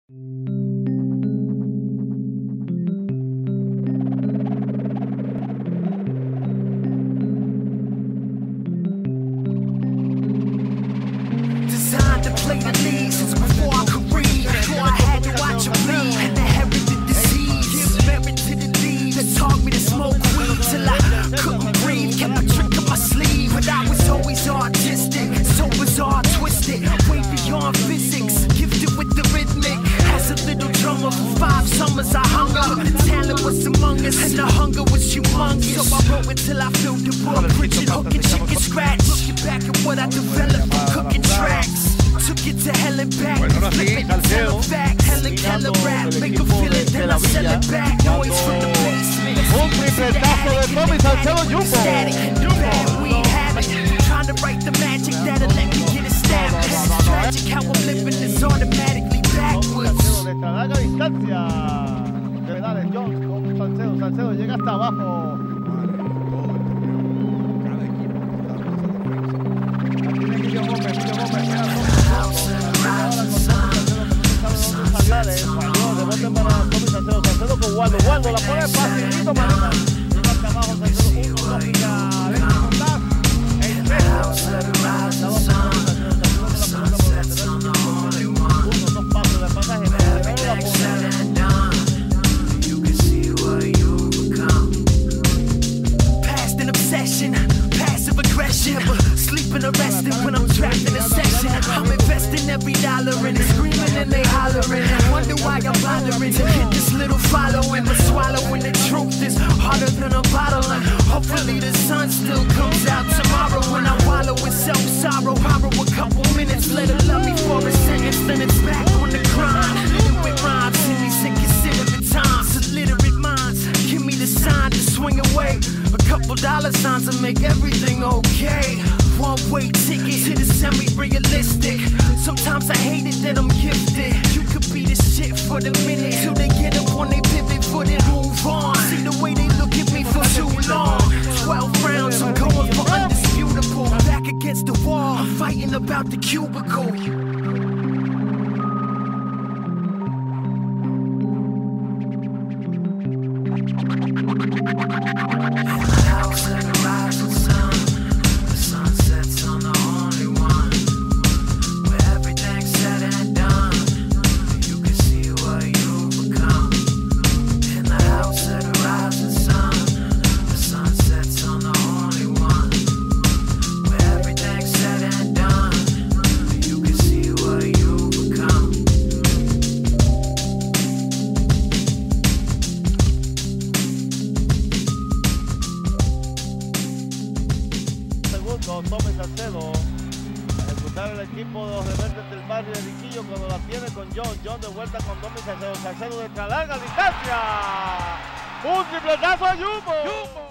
Designed to play the lead since before I could read. Before I had to watch them bleed and inherit the disease. Give merit to the deeds that taught me to smoke weed till I couldn't breathe. Kept a trick up my sleeve, but I was always artistic, so bizarre, twisted, way beyond physics. Gifted with the rhythmic. As a little drummer for 5 summers, I hung up. The talent was among us, and the hunger was humongous. So I wrote it till I filled the book, Richard hooking chicken scratch. Looking back at what I developed from cooking tracks. Took it to hell and back. Bueno, Flip it and tell facts. Helen Keller rap, make them feel it, then I sell it back. Noise from the basement. Un tripletazo de Tommy Salcedo Jumbo. Bad we have it. Trying to write the magic that'll let me get established. It's tragic how I'm living is automatically backwards. Salcedo de larga distancia. Pedales Jones con Salcedo. Salcedo llega hasta abajo. Salcedo con Waldo. Waldo la pone facilito, Marina. Llega hasta abajo, Salcedo. Past an obsession, passive aggression, but sleeping arrested when I'm trapped in a section. I'm investing every dollar in it, screaming and they hollering. I wonder why I'm bothering to get this little following, but swallowing the truth is harder than a bottling. Hopefully the sun still comes out tomorrow when I wallow in self-sorrow. Borrow a couple minutes, let her love me for a sentence, then it's back on the grind. With rhymes in these inconsiderate times, illiterate minds give me the sign to swing away. A couple dollar signs will make everything okay. One-way ticket to the semi-realistic. Sometimes I hate it that I'm gifted. You could be the shit for the minute till they get up on they pivot for then move on. See the way they look at me for too long. 12 rounds, I'm going for undisputable. Back against the wall, I'm fighting about the cubicle. Tommy Salcedo a ejecutar el equipo de los rebeldes del barrio de Riquillo cuando la tiene con John. John de vuelta con Tommy Salcedo. Salcedo de larga distancia. Un tripletazo a Jumbo.